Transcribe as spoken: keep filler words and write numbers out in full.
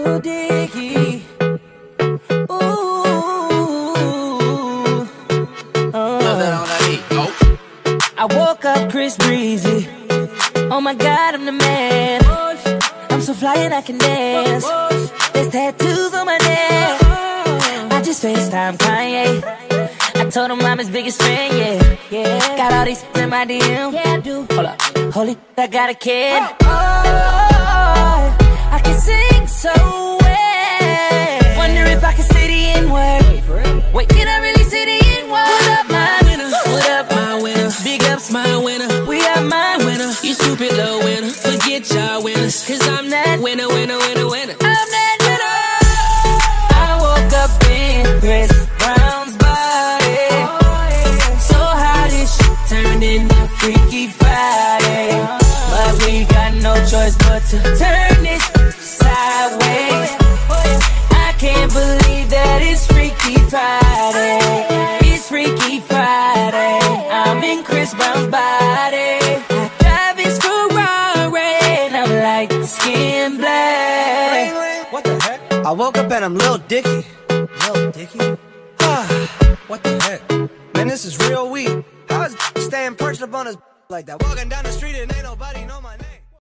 Lil Dicky. Ooh, uh. Love that on that beat. Go. I woke up Chris Breezy. Oh my God, I'm the man. I'm so fly and I can dance. There's tattoos on my neck. I just FaceTime Kanye. I told him I'm his biggest fan, yeah, yeah. Got all these in my D M. Yeah, I do. Hold up. Holy, I got a kid. Oh, I can sing so well. Wonder if I can say the N-word. Wait, can I really say the N-word? What up, my winner? What up, my winner? Big ups, my winner. We are my winner. You stupid little winner. Forget y'all winners. Cause I'm that winner, winner, winner, winner. I'm that winner. I woke up in Chris Brown's body. So how this shit turned into Freaky Friday. But we got no choice but to turn this sideways. I can't believe that it's Freaky Friday. It's Freaky Friday. I'm in Chris Brown's body. I drive his Ferrari and I'm like skin black. What the heck? I woke up and I'm Lil Dicky. Lil Dicky? Ah, what the heck? Man, this is real weed. How is staying perched up on his like that? Walking down the street and ain't nobody know my name.